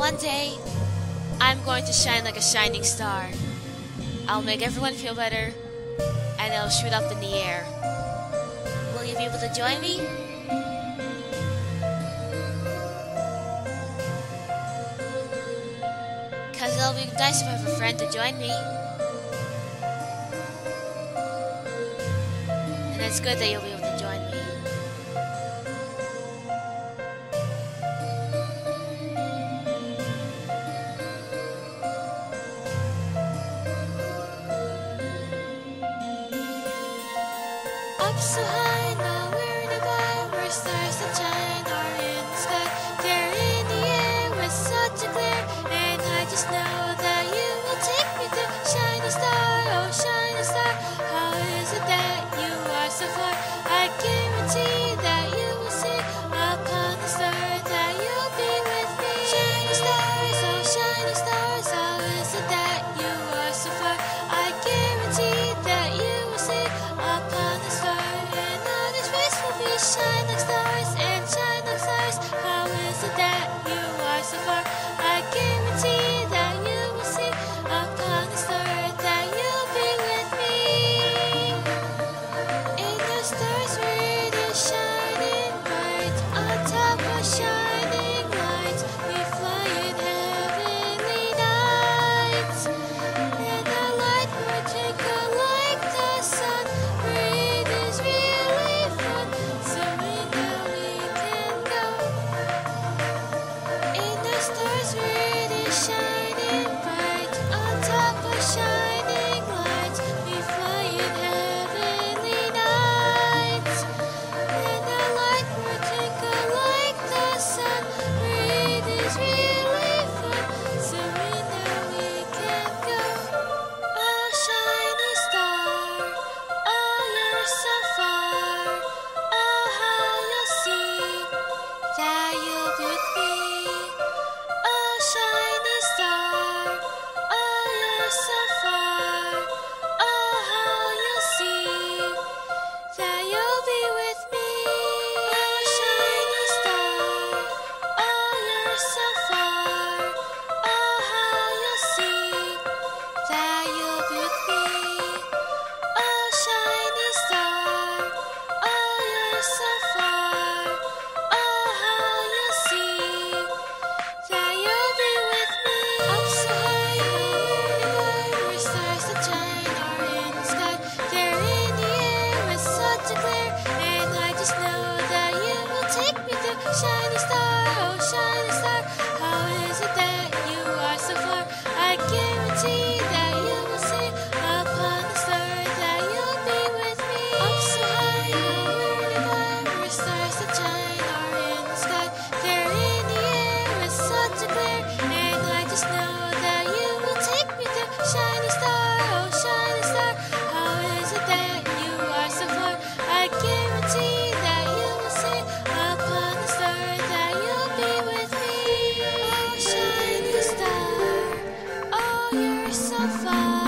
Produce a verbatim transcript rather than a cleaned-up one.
one day, I'm going to shine like a shining star. I'll make everyone feel better, and I'll shoot up in the air. Will you be able to join me? Cause it'll be nice if I have a friend to join me. And it's good that you'll be able to join me. Up so high, nowhere nearby, where stars that shine are in the sky. They're in the air with such a glare, and I just know that you will take me to shining star, oh shining star. How is it that you are so far? I guarantee that you will see upon the star that you'll be with me. Shining stars, oh shining stars, how is it that you are so far? I guarantee that you will see upon the star, and on his face will be shine like stars and shine like stars. How is it that you are so far? I guarantee that you will see upon the star that you'll be with me. In the stars where it is shining bright, on top of shining lights, we fly in heavenly nights. And the light will twinkle like the sun, where it is really fun, so we know we can go. In the stars where it is shining bright, on top of shining lights, we fly in heavenly nights. And the light will twinkle like the sun, where it is really fun, so we know we can go. Oh shiny star, oh you're so far, oh how you'll see that you'll be with me. Oh shiny star, oh you're so far, oh how you'll see that you'll be with me. Oh shiny star, oh you're so far, oh how you'll see that you'll be with me. Oh shiny star, oh you're so far, oh how you'll see that you'll be with me. Up so high, nowhere nearby, where stars that shine are in the sky. They're in the air with such a glare, and I just know that you will take me to shining star, oh shining star. How is it that you are so far? I guarantee that you will see upon the star that you'll be with me. Up so high, nowhere nearby, where stars that shine are in the sky. They're in the air with such a glare, and I just know that you will take me to shining star, oh shining star. How is it that you are so far? I guarantee that you will see upon the star that you'll be with me. Oh shining star, oh you're so far.